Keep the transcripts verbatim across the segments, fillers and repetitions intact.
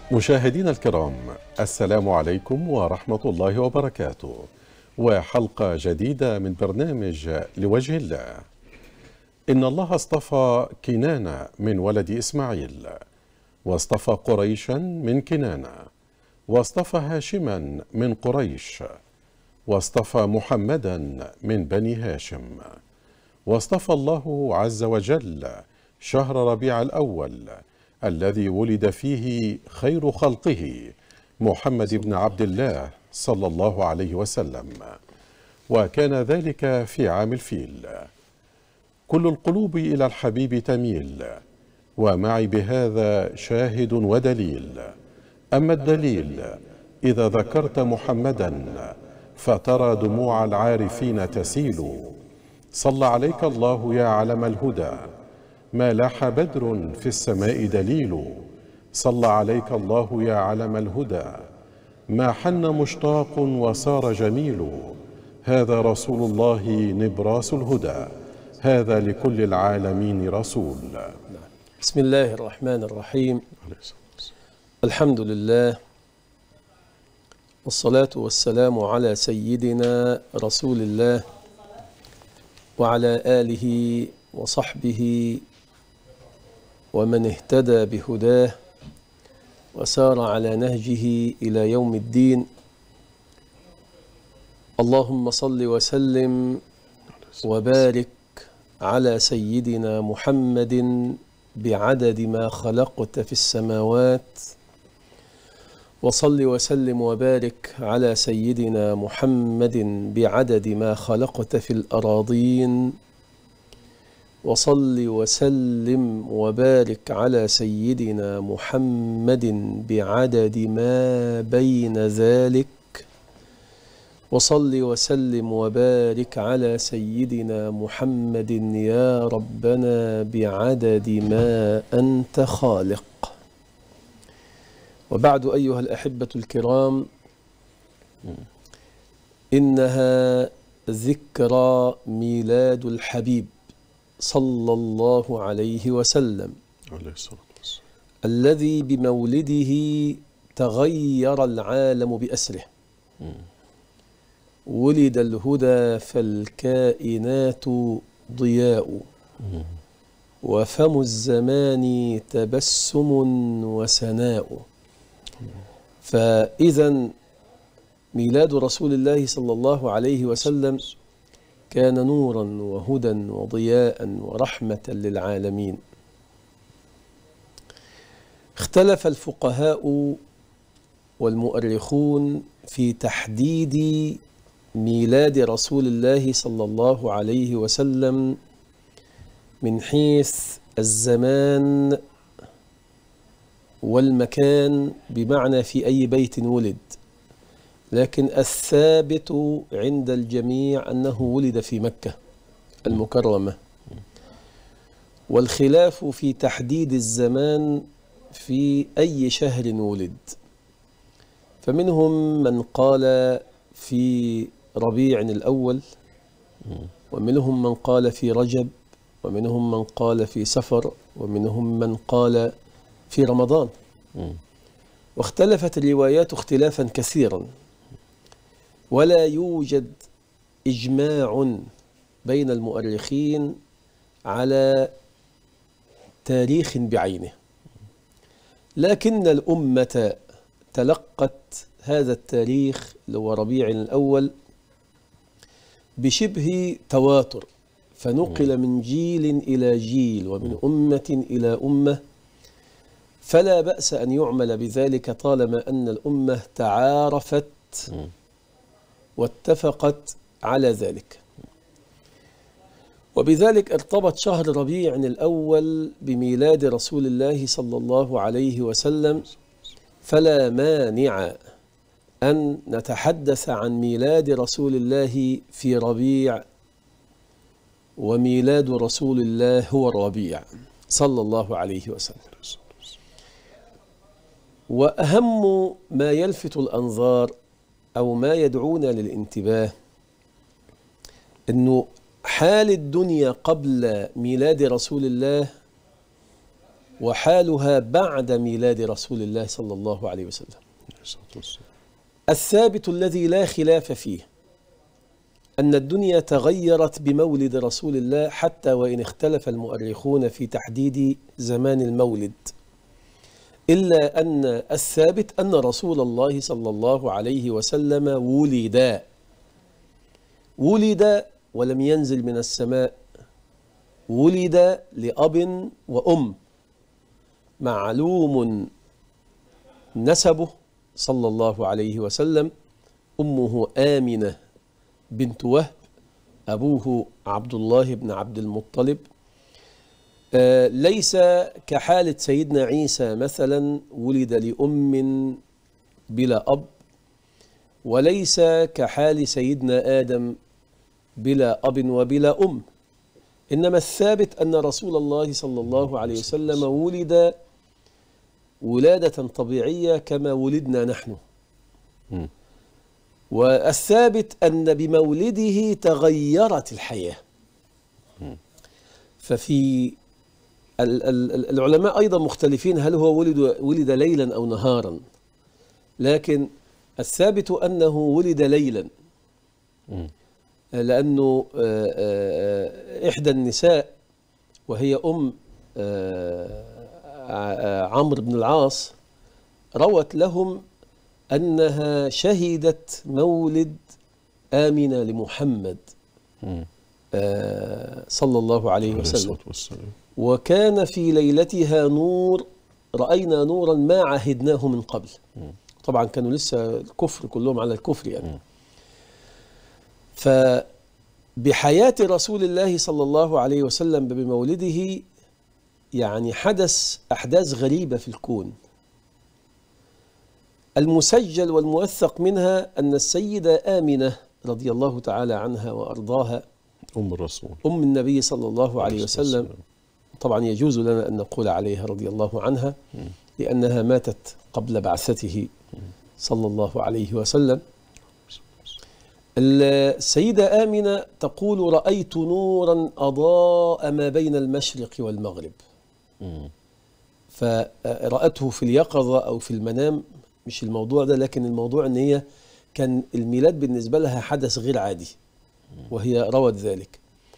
مشاهدينا الكرام، السلام عليكم ورحمة الله وبركاته، وحلقة جديدة من برنامج لوجه الله. إن الله اصطفى كنانة من ولد إسماعيل، واصطفى قريشا من كنانة، واصطفى هاشما من قريش، واصطفى محمدا من بني هاشم، واصطفى الله عز وجل شهر ربيع الأول الذي ولد فيه خير خلقه محمد بن عبد الله صلى الله عليه وسلم، وكان ذلك في عام الفيل. كل القلوب إلى الحبيب تميل، ومعي بهذا شاهد ودليل. أما الدليل إذا ذكرت محمدا فترى دموع العارفين تسيل. صلى عليك الله يا علم الهدى، ما لاح بدر في السماء دليل. صلى عليك الله يا علم الهدى، ما حن مشتاق وصار جميل. هذا رسول الله نبراس الهدى، هذا لكل العالمين رسول. بسم الله الرحمن الرحيم. الحمد لله، والصلاة والسلام على سيدنا رسول الله وعلى آله وصحبه ومن اهتدى بهداه وسار على نهجه إلى يوم الدين. اللهم صل وسلم وبارك على سيدنا محمد بعدد ما خلقت في السماوات، وصل وسلم وبارك على سيدنا محمد بعدد ما خلقت في الأراضين، وصل وسلم وبارك على سيدنا محمد بعدد ما بين ذلك، وصل وسلم وبارك على سيدنا محمد يا ربنا بعدد ما أنت خالق. وبعد أيها الأحبة الكرام، إنها ذكرى ميلاد الحبيب صلى الله عليه وسلم الذي بمولده تغير العالم بأسره. ولد الهدى فالكائنات ضياء، وفم الزمان تبسم وسناء. فإذا ميلاد رسول الله صلى الله عليه وسلم كان نورا وهدى وضياء ورحمة للعالمين. اختلف الفقهاء والمؤرخون في تحديد ميلاد رسول الله صلى الله عليه وسلم من حيث الزمان والمكان، بمعنى في أي بيت ولد، لكن الثابت عند الجميع أنه ولد في مكة المكرمة. والخلاف في تحديد الزمان في أي شهر ولد، فمنهم من قال في ربيع الأول، ومنهم من قال في رجب، ومنهم من قال في سفر، ومنهم من قال في رمضان. واختلفت الروايات اختلافا كثيرا، ولا يوجد إجماع بين المؤرخين على تاريخ بعينه، لكن الأمة تلقت هذا التاريخ اللي هو ربيع الأول بشبه تواتر، فنقل من جيل إلى جيل ومن أمة إلى أمة، فلا بأس أن يعمل بذلك طالما أن الأمة تعارفت واتفقت على ذلك. وبذلك ارتبط شهر ربيع الأول بميلاد رسول الله صلى الله عليه وسلم، فلا مانع أن نتحدث عن ميلاد رسول الله في ربيع، وميلاد رسول الله هو الربيع صلى الله عليه وسلم. وأهم ما يلفت الأنظار أو ما يدعونا للانتباه أنه حال الدنيا قبل ميلاد رسول الله وحالها بعد ميلاد رسول الله صلى الله عليه وسلم. الثابت الذي لا خلاف فيه أن الدنيا تغيرت بمولد رسول الله، حتى وإن اختلف المؤرخون في تحديد زمان المولد، إلا أن الثابت أن رسول الله صلى الله عليه وسلم ولد ولد ولم ينزل من السماء، ولد لأب وأم، معلوم نسبه صلى الله عليه وسلم، أمه آمنة بنت وهب، أبوه عبد الله بن عبد المطلب. آه ليس كحالة سيدنا عيسى مثلا ولد لأم بلا أب، وليس كحال سيدنا آدم بلا أب وبلا أم، إنما الثابت أن رسول الله صلى الله عليه وسلم ولد ولادة طبيعية كما ولدنا نحن. م. والثابت أن بمولده تغيرت الحياة. م. ففي العلماء أيضا مختلفين هل هو ولد ولد ليلا أو نهارا، لكن الثابت أنه ولد ليلا، م. لأنه إحدى النساء وهي أم عمرو بن العاص روت لهم أنها شهدت مولد آمنة لمحمد صلى الله عليه وسلم، وكان في ليلتها نور، رأينا نورا ما عهدناه من قبل. طبعا كانوا لسه الكفر كلهم على الكفر يعني. فبحياة رسول الله صلى الله عليه وسلم بمولده يعني حدث أحداث غريبة في الكون. المسجل والموثق منها أن السيدة آمنة رضي الله تعالى عنها وأرضاها، أم الرسول، أم النبي صلى الله عليه وسلم، طبعا يجوز لنا أن نقول عليها رضي الله عنها لأنها ماتت قبل بعثته صلى الله عليه وسلم. السيدة آمنة تقول: رأيت نورا أضاء ما بين المشرق والمغرب. فرأته في اليقظة أو في المنام، مش الموضوع ده، لكن الموضوع أن هي كان الميلاد بالنسبة لها حدث غير عادي، وهي روت ذلك.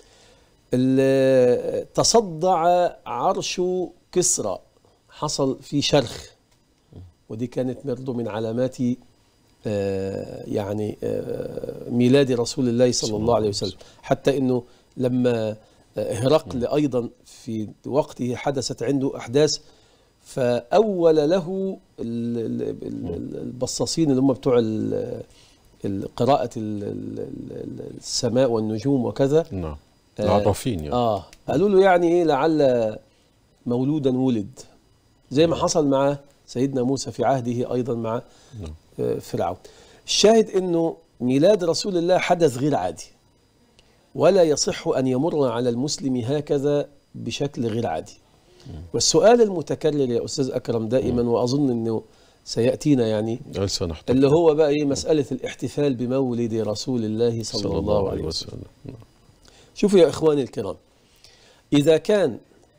تصدع عرش كسرى، حصل في شرخ، ودي كانت برضه من علامات آه يعني آه ميلاد رسول الله صلى الله عليه وسلم، حتى انه لما هرقل ايضا في وقته حدثت عنده احداث، فاول له البصاصين اللي هم بتوع قراءة السماء والنجوم وكذا، نعم، العرافين يعني. اه قالوا له يعني ايه لعل مولودا ولد، زي ما حصل مع سيدنا موسى في عهده ايضا مع فرعون. الشاهد انه ميلاد رسول الله حدث غير عادي، ولا يصح ان يمر على المسلم هكذا بشكل غير عادي. والسؤال المتكرر يا استاذ اكرم دائما، واظن انه سياتينا يعني، اللي هو بقى ايه مساله الاحتفال بمولد رسول الله صلى, صلى الله عليه وسلم. وسلم. شوفوا يا اخواني الكرام، اذا كان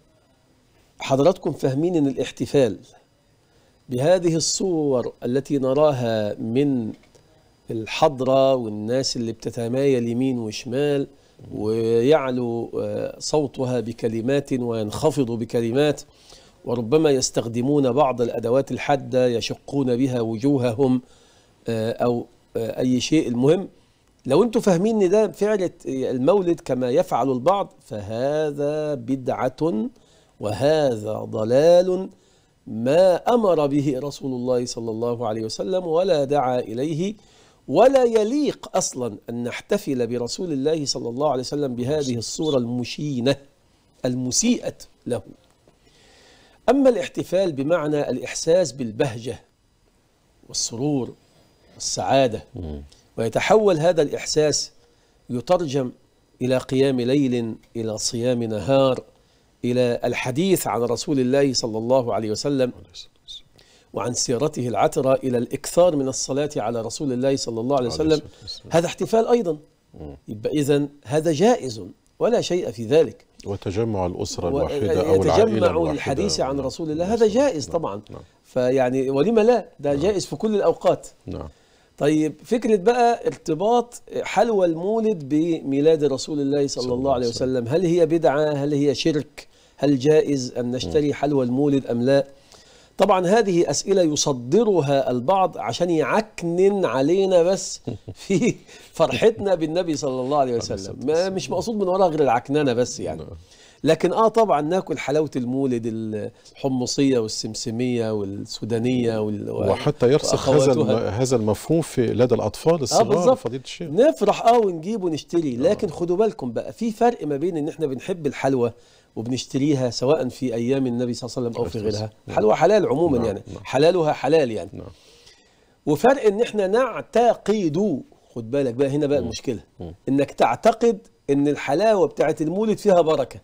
حضراتكم فاهمين ان الاحتفال بهذه الصور التي نراها من الحضرة والناس اللي بتتمايل يمين وشمال ويعلو صوتها بكلمات وينخفض بكلمات، وربما يستخدمون بعض الأدوات الحادة يشقون بها وجوههم أو أي شيء، المهم لو أنتم فاهمين ان ده فعل المولد كما يفعل البعض، فهذا بدعة وهذا ضلال ما أمر به رسول الله صلى الله عليه وسلم ولا دعا إليه، ولا يليق أصلا أن نحتفل برسول الله صلى الله عليه وسلم بهذه الصورة المشينة المسيئة له. أما الاحتفال بمعنى الإحساس بالبهجة والسرور والسعادة، ويتحول هذا الإحساس يترجم إلى قيام ليل، إلى صيام نهار، إلى الحديث عن رسول الله صلى الله عليه وسلم وعن سيرته العطرة، إلى الإكثار من الصلاة على رسول الله صلى الله عليه وسلم، هذا احتفال أيضا. يبقى إذن هذا جائز ولا شيء في ذلك. وتجمع الأسرة الواحدة أو العائلة يتجمع الواحدة للحديث عن نعم. رسول الله، هذا جائز نعم. طبعا. نعم. فيعني ولما لا، ده نعم. جائز في كل الأوقات. نعم. طيب فكرة بقى ارتباط حلوى المولد بميلاد رسول الله صلى الله عليه وسلم، هل هي بدعة؟ هل هي شرك؟ هل جائز أن نشتري حلوى المولد أم لا؟ طبعا هذه أسئلة يصدرها البعض عشان يعكنن علينا بس في فرحتنا بالنبي صلى الله عليه وسلم. ما مش مقصود من وراها غير العكننة بس يعني. لكن اه طبعا ناكل حلاوه المولد، الحمصيه والسمسميه والسودانيه وال... وحتى يرسخ هذا هذا المفهوم في لدى الاطفال الصغار. آه فضيله الشيخ نفرح اه ونجيب ونشتري، لكن خدوا بالكم بقى في فرق ما بين ان احنا بنحب الحلوى وبنشتريها سواء في ايام النبي صلى الله عليه وسلم او في غيرها. الحلوى حلال عموما نعم. يعني نعم. حلالها حلال يعني. نعم. وفرق ان احنا نعتقد، خد بالك بقى هنا بقى م. المشكله، م. انك تعتقد ان الحلاوه بتاعت المولد فيها بركه،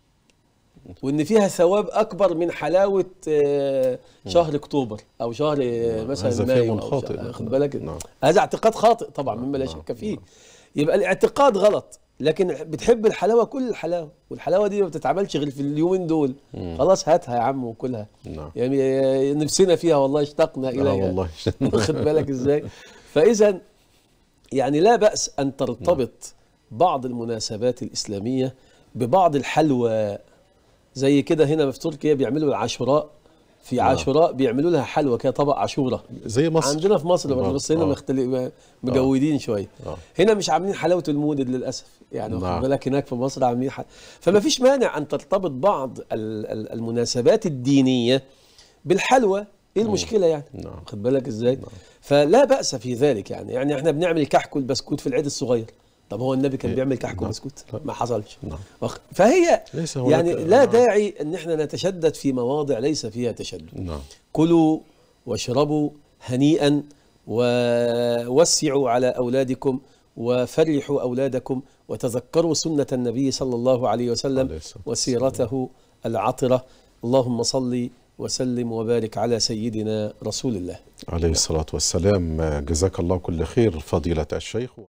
وان فيها ثواب اكبر من حلاوه شهر اكتوبر او شهر مثلا مايو. خد بالك نعم. هذا اعتقاد خاطئ طبعا مما لا شك فيه. يبقى الاعتقاد غلط، لكن بتحب الحلاوه كل الحلاوه، والحلاوه دي ما بتتعملش غير في اليومين دول. مم. خلاص هاتها يا عم وكلها. نعم. يعني نفسنا فيها والله، اشتقنا اليها. اه والله. واخد بالك ازاي؟ فاذا يعني لا باس ان ترتبط بعض المناسبات الاسلاميه ببعض الحلوى. زي كده هنا في تركيا بيعملوا العاشوراء، في نعم. عاشوراء بيعملوا لها حلوى كده، طبق عاشوراء زي مصر. عندنا في مصر برضه، بس هنا آه. مختلف مجودين آه. شويه. آه. هنا مش عاملين حلاوه المولد للاسف يعني. واخد بالك هناك في مصر عاملين حل... فما فيش مانع ان ترتبط بعض المناسبات الدينيه بالحلوى. ايه المشكله يعني؟ نعم. واخد بالك ازاي؟ نعم. فلا باس في ذلك يعني. يعني احنا بنعمل كحك والبسكوت في العيد الصغير، طب هو النبي كان بيعمل كحك وبسكوت؟ ما حصلش. نعم. فهي يعني لا نعم. داعي ان احنا نتشدد في مواضع ليس فيها تشدد. نعم. كلوا واشربوا هنيئا، ووسعوا على اولادكم وفرحوا اولادكم، وتذكروا سنة النبي صلى الله عليه وسلم وسيرته العطرة. اللهم صل وسلم وبارك على سيدنا رسول الله عليه الصلاة والسلام. جزاك الله كل خير فضيلة الشيخ.